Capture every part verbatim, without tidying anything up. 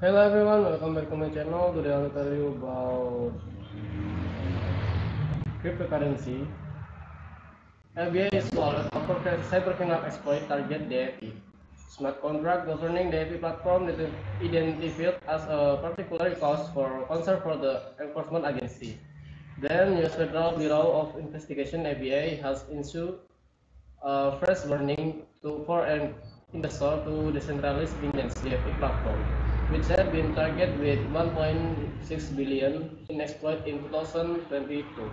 Hello everyone, welcome back to my channel. Today I'll tell you about cryptocurrency. F B I is wallet of cybercriminal exploit target D F I. Smart contract governing D F I platform that is identified as a particular cause for concern for the enforcement agency. Then, U S Federal Bureau of Investigation (F B I) has issued a fresh warning to for an investor to decentralized Binance D F I platform, which had been targeted with one point six billion in exploit in two thousand twenty-two.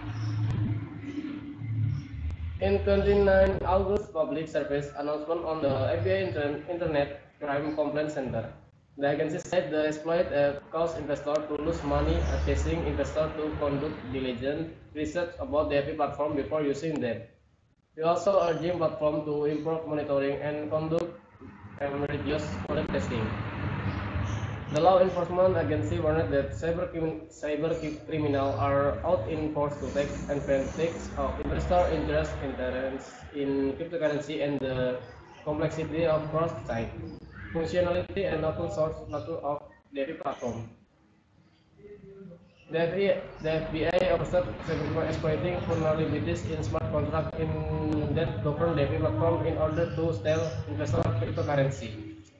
In twenty-ninth August, public service announcement on the F B I Inter Internet Crime Complaint Center. The agency said the exploit uh, caused investors to lose money, advising investors to conduct diligent research about the F B I platform before using them. We also urging platform to improve monitoring and conduct rigorous product testing. The law enforcement agency warned that cyber, cyber criminals are out in force to take advantage of investor interest intolerance in cryptocurrency and the complexity of cross-site functionality and open source nature of the platform. The F B I, the F B I observed cybercriminals exploiting vulnerabilities in smart contracts in that govern the F B I platform in order to steal investor cryptocurrency.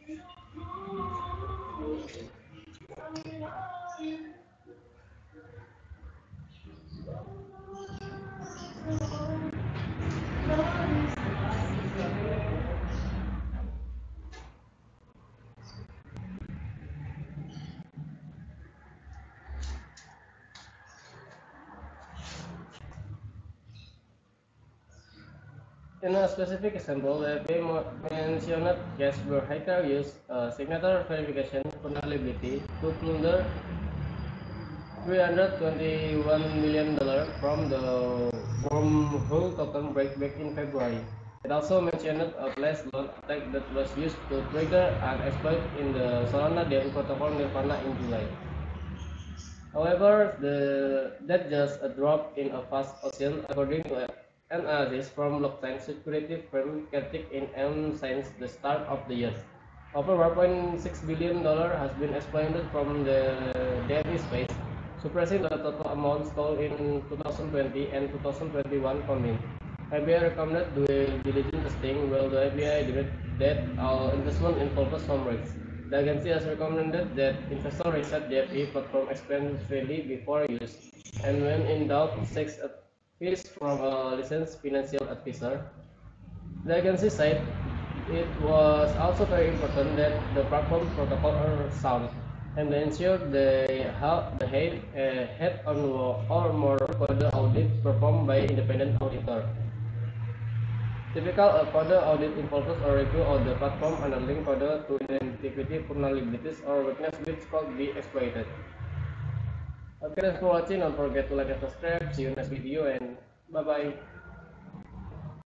In a specific example, the F B I mentioned case where hacker used uh, signature verification vulnerability to plunder three hundred twenty-one million dollars from the wormhole token break back in February. It also mentioned a flash loan attack that was used to trigger an exploit in the Solana D F I protocol Nirvana in July. However, the, that's just a drop in a vast ocean, according to an analysis from blockchain security firm Celtic in M since the start of the year. Over one point six billion dollars has been exploited from the D F I space, surpassing the total amount stole in two thousand twenty and two thousand twenty-one combined. F B I recommended doing diligent testing, while the F B I did that all investment involves some risks. The agency has recommended that investors research the F B I platform extensively before use, and when in doubt, seek advice from a licensed financial advisor. The agency said it was also very important that the platform protocol are sound, and they ensured they have the head, uh, head on or more code audit performed by independent auditor. Typical uh, code audit involves a review of the platform handling code to identify vulnerabilities or weakness which could be exploited. Okay, thanks for watching. Don't forget to like and subscribe. See you in next video and bye bye.